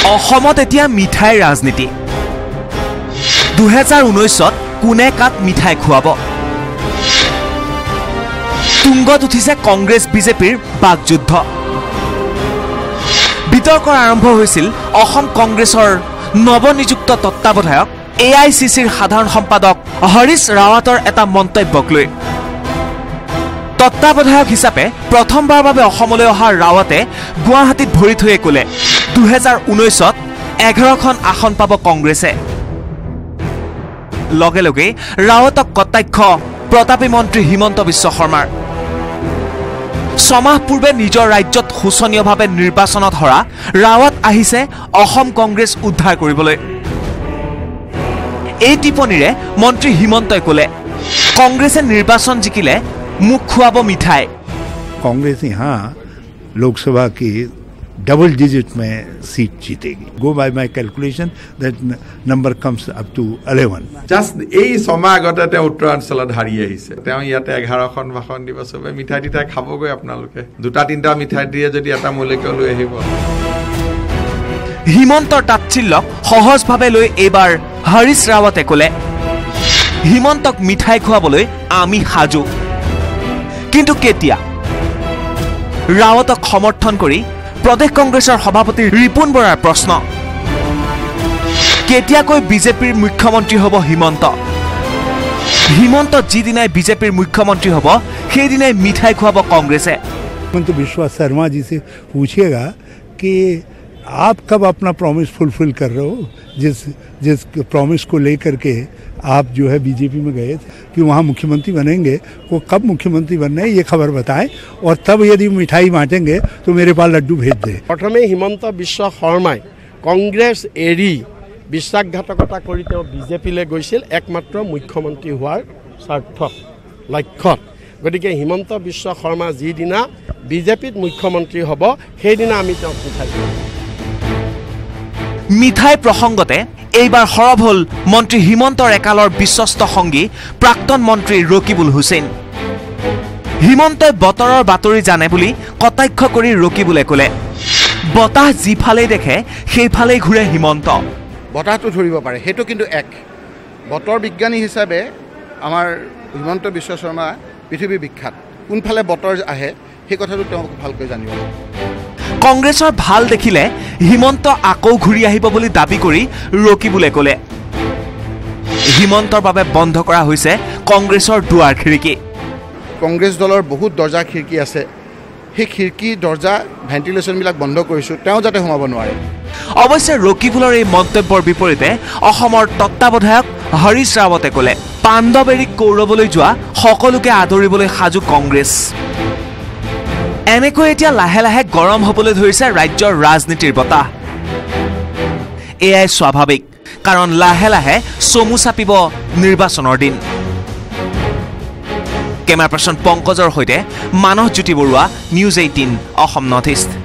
অসমত এতিয়া মিঠাই ৰাজনীতি 2019ত কোনে কাক মিঠাই খুৱাব তুংগত উঠিছে কংগ্ৰেছ বিজেপিৰ বাকযুদ্ধ বিতৰ্কৰ আৰম্ভ হৈছিল অসম কংগ্ৰেছৰ নৱনিযুক্ত তত্ত্বাৱধায়ক AICCৰ সাধাৰণ সম্পাদক হৰিশ ৰাৱাটৰ এটা মন্তব্যক লৈ তত্ত্বাৱধায়ক হিচাপে প্ৰথমবাৰৰ বাবে অসমলৈ অহা ৰাৱাটে গুৱাহাটীত ভৰি থৈ ক'লে 2019ত 11খন আসন পাব কংগ্ৰেছে লগে লগে ৰাৱাটক কটাক্ষ প্ৰতাপী মন্ত্ৰী হিমন্ত বিশ্ব শৰ্মাৰ সমাহ পূৰ্বে নিজৰ ৰাজ্যত হুচনীয়ভাৱে নিৰ্বাচনত হৰা ৰাৱাট আহিছে অসম কংগ্ৰেছ উদ্ধাৰ কৰিবলৈ এই টিপনিৰে মন্ত্ৰী হিমন্তই ক'লে কংগ্ৰেছে নিৰ্বাচন জিকিলে মুখ খুৱাব মিঠাই कांग्रेस यहाँ लोकसभा की डबल डिजिट में सीट जीतेगी go by my calculation that number comes up to 11 just এই সময় আগতে উত্তৰাঞ্চলত হাৰি আহিছে ইয়াতে 11খন ভাষণ দিব সবে মিঠাই দিঠাই খাবগৈ আপোনালোকে দুটা তিনটা মিঠাই দিয়ে যদি এটা মূল্যকে লৈ আহিব হিমন্তৰ তাৎচিল্যক সহজভাৱে লৈ এবাৰ হৰিশ ৰাৱাটে ক'লে হিমন্তক মিঠাই খুৱাবলৈ আমি সাজু কিন্তু কেতিয়া ৰাৱাটক সমৰ্থন কৰি প্ৰদেশ কংগ্ৰেছৰ সভাপতি ৰিপুন বৰাৰ প্ৰশ্ন কেতিয়াকৈ বিজেপিৰ মুখ্যমন্ত্ৰী হ'ব হিমন্ত যিদিনাই বিজেপিৰ মুখ্যমন্ত্ৰী হ'ব সেইদিনাই মিঠাই খুৱাব কংগ্ৰেছে हिमंत बिश्व शर्मा जी से पूछिएगा कि आप कब अपना प्रॉमिस फुलफिल कर रहे हो जिस प्रॉमिस को लेकर के आप जो है बीजेपी में गए थे कि वहाँ मुख्यमंत्री बनेंगे वो कब मुख्यमंत्री बनने ये खबर बताएं और तब यदि मिठाई बांटेंगे तो मेरे पास लड्डू भेज दे प्रथमे हिमंत बिश्व शर्मा कांग्रेस एरी বিশ্বাসঘাতকতা কৰি তেওঁ বিজেপিলৈ গৈছিল একমাত্ৰ মুখ্যমন্ত্ৰী হোৱাৰ স্বাৰ্থত লক্ষ্যত গতিকে হিমন্ত বিশ্ব শৰ্মা যিদিনা বিজেপিত মুখ্যমন্ত্ৰী হ'ব সেইদিনা আমি তেওঁক মিঠাই দিম মিঠাই প্ৰসংগতে এইবাৰ সৰব হ'ল মন্ত্ৰী হিমন্তৰ একালৰ বিশ্বস্ত সংগী প্ৰাক্তন মন্ত্ৰী ৰকিবুল হুছেইন হিমন্তই বতৰৰ বাতৰি জানে বুলি কটাক্ষ কৰি ৰকিবুলে ক'লে বতাহ যিফালে দেখে সেইফালেই ঘূৰে হিমন্ত বতাহটো ধৰিব পাৰে হেতু কিন্তু এক বতৰ বিজ্ঞানী হিচাপে আমাৰ হিমন্ত বিশ্ব শৰ্মা পৃথিৱী বিখ্যাত কোনফালে বতৰ আহে সেই কথাটো তেওঁ ভালকৈ জানিব কংগ্ৰেছৰ ভাল দেখিলে হিমন্ত আকৌ ঘূৰি আহিব বুলি দাবী কৰি ৰকিবুলে ক'লে হিমন্তৰ বাবে বন্ধ কৰা হৈছে কংগ্ৰেছৰ দুৱাৰ খিৰিকী কংগ্ৰেছ দলৰ বহুত দৰ্জা খিৰিকী আছে সেই খিৰিকী দৰ্জা ভেন্টিলেশ্যনবিলাক বন্ধ কৰিছোঁ তেওঁ যাতে সোমাব নোৱাৰে অৱশ্যে ৰকিবুলৰ এই মন্তব্যৰ বিপৰীতে অসমৰ তত্ত্বাৱধায়ক হৰিশ ৰাৱাটে ক'লে পাণ্ডৱ এৰি কৌৰৱলৈ যোৱা সকলোকে আদৰিবলৈ সাজু কংগ্ৰেছ এনেকৈ এতিয়া লাহে লাহে গৰম হ'বলৈ ধৰিছে ৰাজ্যৰ ৰাজনীতিৰ বতাহ এয়াই স্বাভাৱিক কাৰণ লাহে লাহে চমু চাপিব নিৰ্বাচনৰ দিন কেমেৰা পাৰ্চন পংকজৰ সৈতে Manas Jyoti Baruah news 18 Assam north east